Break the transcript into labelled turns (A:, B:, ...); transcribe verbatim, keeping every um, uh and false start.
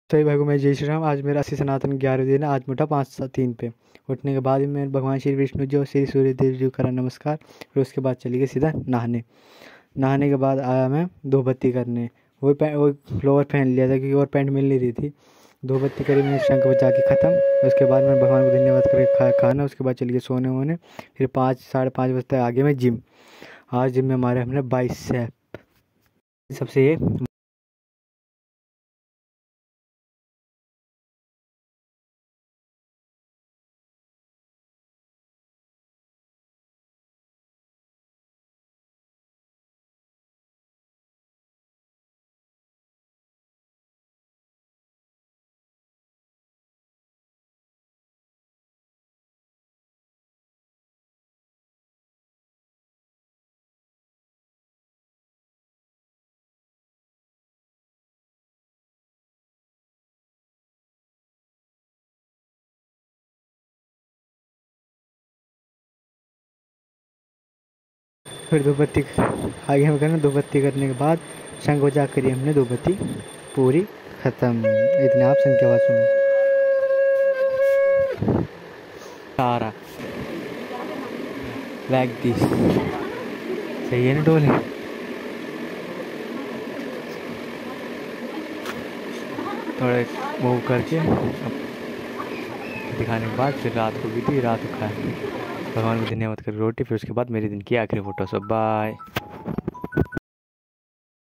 A: सही भाई को मैं जय श्री राम। आज मेरा अस्सी सनातन ग्यारह दिन है। आज मोटा पाँच सा तीन पे उठने के बाद ही मैं भगवान श्री विष्णु जी और श्री सूर्य देव जी को करा नमस्कार। फिर उसके बाद चली गई सीधा नहाने। नहाने के बाद आया मैं दो बत्ती करने। वही पैंट वो लोअर पहन लिया था क्योंकि और पैंट मिल नहीं रही थी। दो बत्ती करी मैंने, शंख बजा के ख़त्म। उसके बाद मैं भगवान को धन्यवाद करके खा खाना। उसके बाद चली गई सोने वोने। फिर पाँच साढ़े पाँच बजे तक आगे मैं जिम। आज जिम में हमारे हमने बाइसेप सबसे ये फिर दो बत्ती आगे हम करना। दो बत्ती करने के बाद शंख बजा करी हमने दो बत्ती पूरी ख़त्म। इतने आप शंख की आवाज़ सुनो। सारा लाइक दिस सही है ना डोले। थोड़े मूव करके अब दिखाने के बाद फिर रात को भी थी, रात को खाया। भगवान को धन्यवाद कर रोटी। फिर उसके बाद मेरे दिन की आखिरी फ़ोटो। सब बाय।